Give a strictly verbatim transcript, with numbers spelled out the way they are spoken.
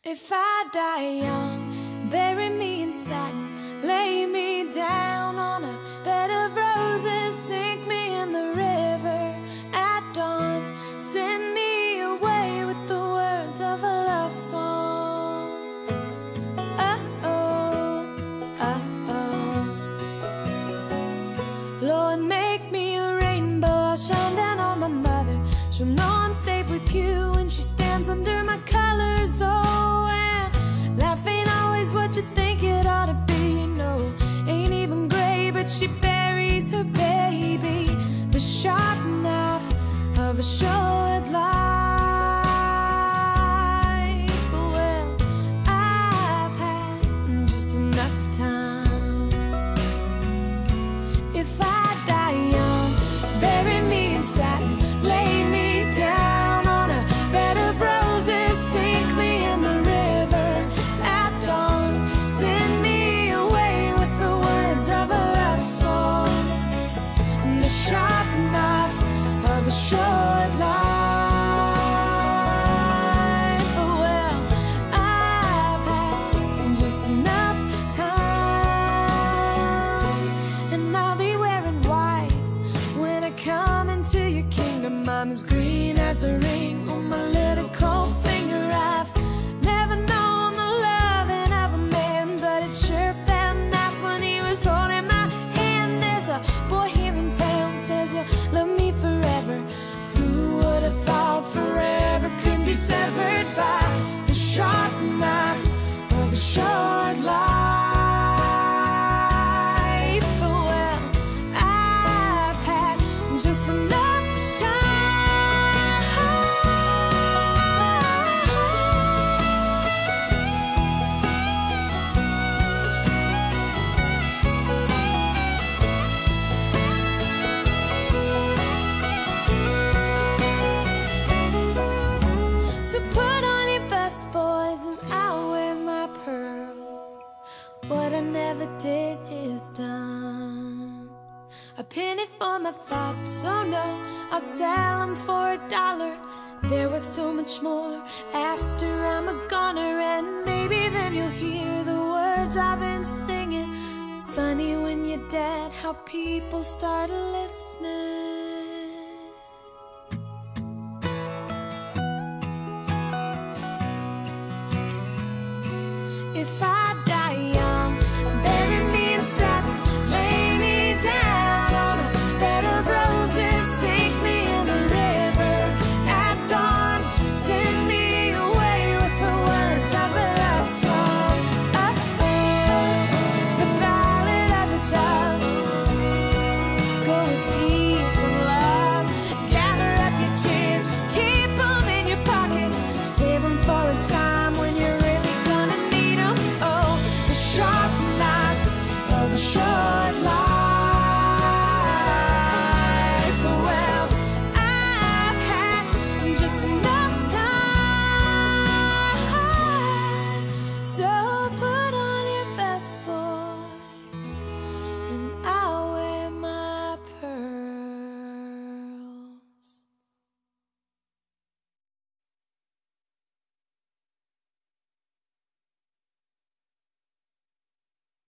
If I die young, bury me in satin, lay me down on a bed of roses, sink me in the river at dawn, send me away with the words of a love song. Oh-oh, oh-oh. Lord, make me a rainbow, I'll shine down on my mother. She'll know I'm safe with you when she stands under my colors. Oh, and life ain't always what you think it ought to be. No, ain't even gray, but she buries her baby. The sharp knife of a short life. Well, I've had just enough time. If I die young, bury me in satin, lay me down on a bed of roses, sink me in the river at dawn, send me away with the words of a love song. The sharp knife of a short life. Well, I've had just enough time, and I'll be wearing white when I come into your kingdom. I'm as green as the ring on my little cold finger. I've never known the loving of a man, but it sure felt nice when he was holding my hand. There's a boy here in town says you'll love me forever. Who would have thought forever could be severed by the sharp knife of a short life? Well, I've had just enough what I never did is done. A penny for my thoughts, oh no, I'll sell them for a dollar. They're worth so much more after I'm a goner. And maybe then you'll hear the words I've been singing. Funny when you're dead how people start listening.